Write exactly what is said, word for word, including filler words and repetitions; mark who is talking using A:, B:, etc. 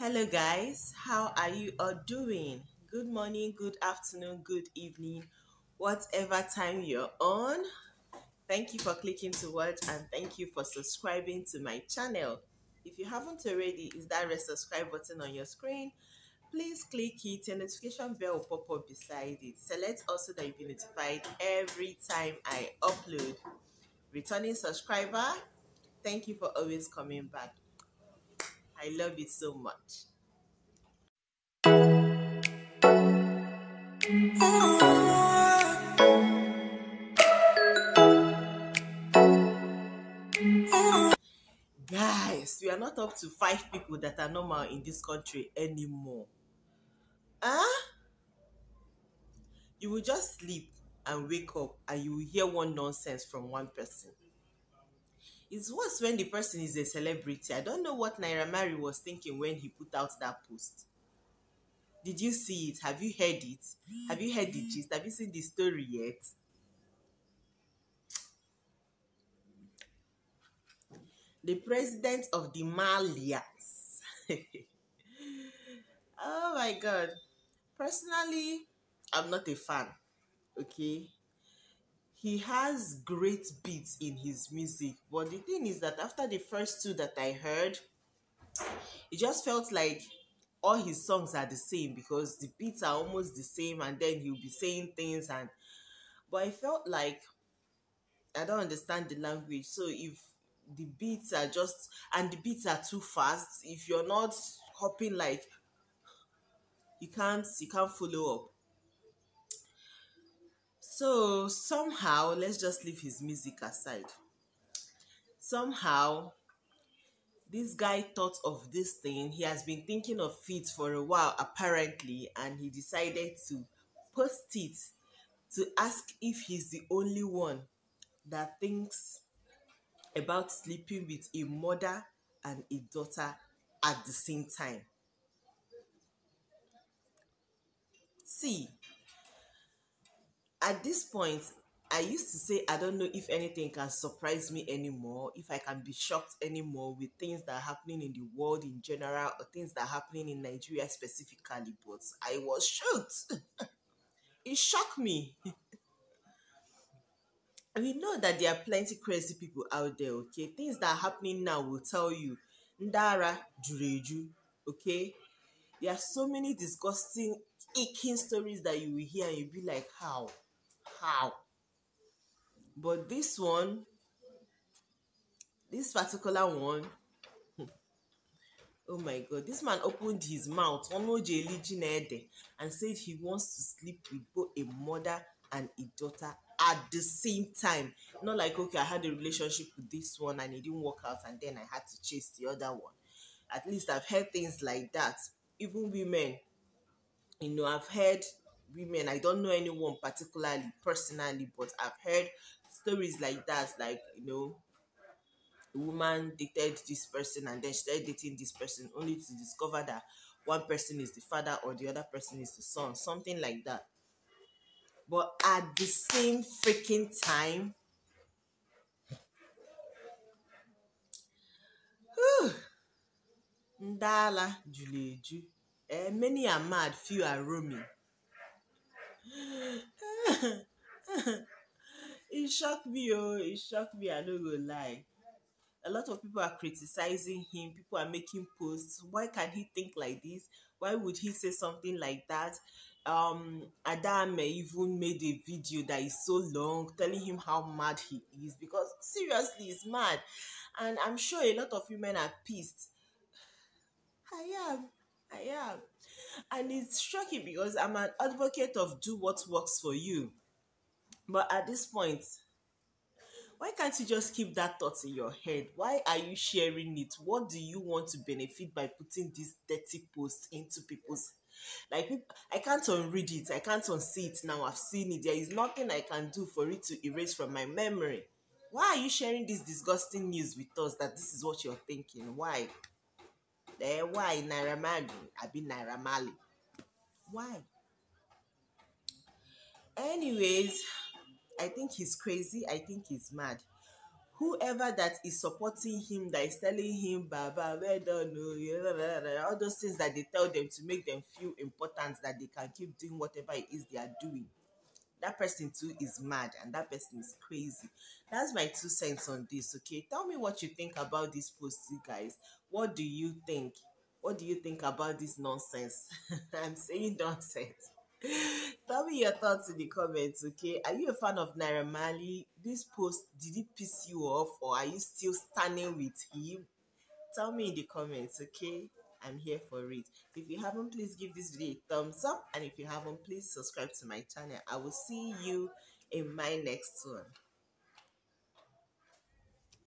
A: Hello, guys. How are you all doing? Good morning, good afternoon, good evening, whatever time you're on. Thank you for clicking to watch and thank you for subscribing to my channel. If you haven't already, is that red subscribe button on your screen? Please click it. Your notification bell will pop up beside it. Select also that you'll be notified every time I upload. Returning subscriber, thank you for always coming back. I love it so much. Guys, we are not up to five people that are normal in this country anymore. Huh? You will just sleep and wake up and you will hear one nonsense from one person. It's worse when the person is a celebrity. I don't know what Naira Marley was thinking when he put out that post. Did you see it? Have you heard it? Have you heard the gist? Have you seen the story yet? The president of the Malians. Oh my god. Personally, I'm not a fan. Okay. He has great beats in his music, but the thing is that after the first two that I heard, it just felt like all his songs are the same because the beats are almost the same, and then he'll be saying things. And but I felt like I don't understand the language. So if the beats are just and the beats are too fast, if you're not hopping like you can't you can't follow up. So somehow, let's just leave his music aside. Somehow this guy thought of this thing. He has been thinking of it for a while, apparently, and he decided to post it to ask if he's the only one that thinks about sleeping with a mother and a daughter at the same time. See, at this point, I used to say I don't know if anything can surprise me anymore, if I can be shocked anymore with things that are happening in the world in general or things that are happening in Nigeria specifically, but I was shocked. It shocked me. We know that there are plenty crazy people out there, okay? Things that are happening now will tell you, Ndara Jureju, okay? There are so many disgusting, aching stories that you will hear and you'll be like, how? How? But this one, this particular one, oh my god, this man opened his mouth and said he wants to sleep with both a mother and a daughter at the same time. Not like, okay, I had a relationship with this one and it didn't work out and then I had to chase the other one. At least I've heard things like that. Even women, you know, I've heard women, I don't know anyone particularly, personally, but I've heard stories like that, like, you know, a woman dated this person and then she started dating this person only to discover that one person is the father or the other person is the son, something like that. But at the same freaking time, whew, Ndala Juleju, eh, many are mad, few are roaming. It shocked me, oh, it shocked me, I don't go lie. A lot of people are criticizing him. People are making posts. Why can he think like this? Why would he say something like that? Um, Adame even made a video that is so long telling him how mad he is because seriously, he's mad. And I'm sure a lot of women are pissed. I am. I am. And it's shocking because I'm an advocate of do what works for you. But at this point, why can't you just keep that thought in your head? Why are you sharing it? What do you want to benefit by putting these dirty posts into people's like I can't unread it, I can't unsee it now. I've seen it. There is nothing I can do for it to erase from my memory. Why are you sharing this disgusting news with us that this is what you're thinking? Why? Eh, why Naira Marley? I be Naira Marley. Why? Anyways, I think he's crazy. I think he's mad. whoever that is supporting him, that is telling him, Baba, well done, no, yeah, blah, blah, blah, all those things that they tell them to make them feel important, that they can keep doing whatever it is they are doing. That person too is mad and that person is crazy. That's my two cents on this. Okay, tell me what you think about this post, you guys. What do you think? What do you think about this nonsense? I'm saying nonsense. Tell me your thoughts in the comments. Okay, are you a fan of Naira Marley? This post, did it piss you off, or are you still standing with him? Tell me in the comments. Okay, I'm here for it. If you haven't, please give this video a thumbs up, and if you haven't, please subscribe to my channel. I will see you in my next one.